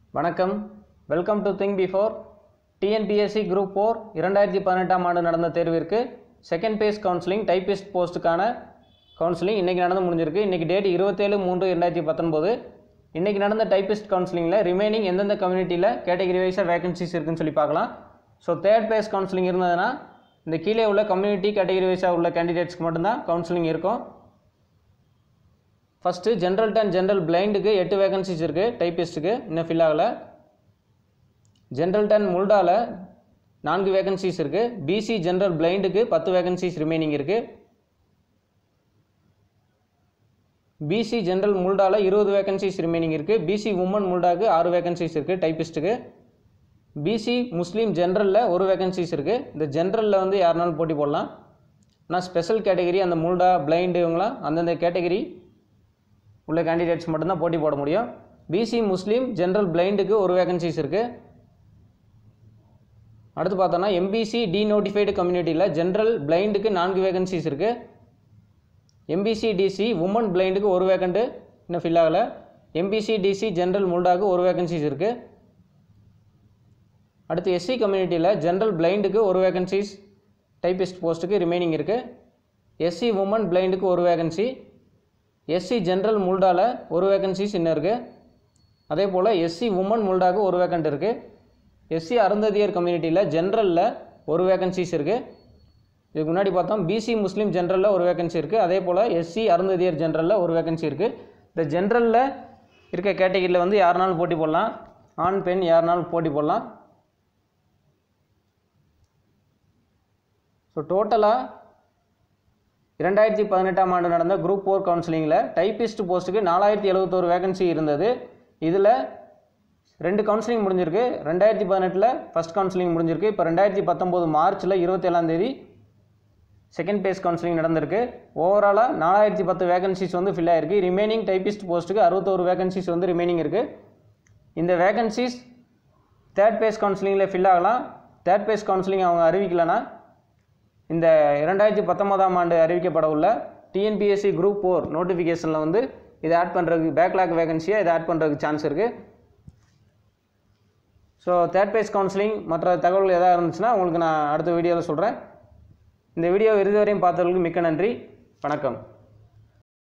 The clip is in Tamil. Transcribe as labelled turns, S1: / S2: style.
S1: வணக்கம். Welcome to think before. TNPSC group 4 2018 ஆண்டு நடந்த தேர்விற்கு செகண்ட் பேஸ் கவுன்சிலிங் டைப்பிஸ்ட் போஸ்ட்டுக்கான கவுன்சிலிங் இன்றைக்கி நடந்து முடிஞ்சிருக்கு. இன்றைக்கி டேட் 27/3/2019. இன்றைக்கி நடந்த டைப்பிஸ்ட் கவுன்சிலிங்கில் ரிமைனிங் எந்தெந்த கம்யூனிட்டியில் கேட்டகரி வைஸாக வேகன்சிஸ் இருக்குன்னு சொல்லி பார்க்கலாம். ஸோ தேர்ட் பேஸ் கவுன்சிலிங் இருந்ததுன்னா இந்த கீழே உள்ள கம்யூனிட்டி கேட்டகரி வைஸாக உள்ள கேண்டிடேட்ஸ்க்கு மட்டும்தான் கவுன்சிலிங் இருக்கும். ஃபஸ்ட்டு ஜென்ரல் அண்ட் ஜென்ரல் பிளைண்டுக்கு 8 வேகன்சிஸ் இருக்குது. டைப்பிஸ்ட்டுக்கு இன்னும் ஃபில் ஆகலை. ஜென்ரல் அண்ட் முல்டாவில் 4 வேகன்சிஸ் இருக்குது. பிசி ஜென்ரல் பிளைண்டுக்கு 10 வேகன்சிஸ் ரிமைனிங் இருக்குது. பிசி ஜென்ரல் முல்டாவில் 20 வேகன்சிஸ் ரிமைனிங் இருக்குது. பிசி உமன் முல்டாவுக்கு 6 வேகன்சிஸ் இருக்குது டைப்பிஸ்ட்டுக்கு. பிசி முஸ்லீம் ஜென்ரலில் 1 வேகன்சிஸ் இருக்குது. இந்த ஜென்ரலில் வந்து யாருனாலும் போட்டி போடலாம். ஆனால் ஸ்பெஷல் கேட்டகரி அந்த முல்டா பிளைண்டு இவங்களாம் அந்தந்த கேட்டகரி உள்ள கேண்டிடேட்ஸ் மட்டும்தான் போட்டி போட முடியும். பிசி முஸ்லீம் ஜென்ரல் பிளைண்டுக்கு 1 வேகன்சிஸ் இருக்குது. அடுத்து பார்த்தோன்னா எம்பிசி டீநோட்டிஃபைடு கம்யூனிட்டியில் ஜென்ரல் பிளைண்டுக்கு 4 வேகன்சிஸ் இருக்குது. எம்பிசி டிசி உமன் பிளைண்டுக்கு 1 வேகண்ட்டு இன்னும் ஃபில் ஆகலை. எம்பிசி டிசி ஜென்ரல் முல்டாவுக்கு 1 வேகன்சிஸ் இருக்குது. அடுத்து எஸ்சி கம்யூனிட்டியில் ஜென்ரல் பிளைண்டுக்கு 1 வேகன்சிஸ் டைப்பிஸ்ட் போஸ்ட்டுக்கு ரிமைனிங் இருக்குது. எஸ்சி உமன் பிளைண்டுக்கு 1 வேகன்சி. எஸ்சி ஜென்ரல் முல்டாவில் 1 வேகன்சிஸ் இன்னும் இருக்குது. அதே போல் எஸ்சி உமன் முல்டாவுக்கு 1 வேகண்ட் இருக்குது. எஸ்சி அருந்ததியர் கம்யூனிட்டியில் ஜென்ரலில் 1 வேகன்சிஸ் இருக்குது. இதுக்கு முன்னாடி பார்த்தோம் பிசி முஸ்லீம் ஜென்ரலில் 1 வேகன்சி இருக்குது. அதே போல் எஸ்சி அருந்ததியர் ஜென்ரலில் 1 வேகன்சி இருக்குது. இந்த ஜென்ரலில் இருக்க கேட்டகரியில் வந்து யாருனாலும் போட்டி போடலாம். ஆண் பெண் யாருனாலும் போட்டி போடலாம். ஸோ டோட்டலாக 2018 ஆண்டு நடந்த குரூப் 4 கவுன்சிலிங்கில் டைப்பிஸ்ட் போஸ்ட்டுக்கு 4071 வேகன்சி இருந்தது. இதில் 2 கவுன்சிலிங் முடிஞ்சிருக்கு. 2018 ஃபஸ்ட் கவுன்சிலிங் முடிஞ்சிருக்கு. இப்போ 2019 மார்ச்சில் 27 செகண்ட் பேஸ் கவுன்சிலிங் நடந்திருக்கு. ஓவராலாக 4010 வேகன்சிஸ் வந்து ஃபில் ஆகிருக்கு. ரிமைனிங் டைப்பிஸ்ட் போஸ்ட்டுக்கு 61 வேகன்சிஸ் வந்து ரிமைனிங் இருக்குது. இந்த வேகன்சிஸ் தேர்ட் பேஸ் கவுன்சிலிங்கில் ஃபில் ஆகலாம். தேர்ட் பேஸ் கவுன்சிலிங் அவங்க அறிவிக்கலைன்னா இந்த 2019 ஆண்டு அறிவிக்கப்பட உள்ள டிஎன்பிஎஸ்சி குரூப் 4 நோட்டிஃபிகேஷனில் வந்து இதை ஆட் பண்ணுறதுக்கு பேக்லாக் வேகன்சியாக இதை ஆட் பண்ணுறதுக்கு சான்ஸ் இருக்குது. ஸோ தேர்ட் பேஸ் கவுன்சிலிங் மற்ற தகவல்கள் எதாவது இருந்துச்சுன்னா உங்களுக்கு நான் அடுத்த வீடியோவில் சொல்கிறேன். இந்த வீடியோ இறுதி வரையும் பார்த்தவர்களுக்கு மிக்க நன்றி. வணக்கம்.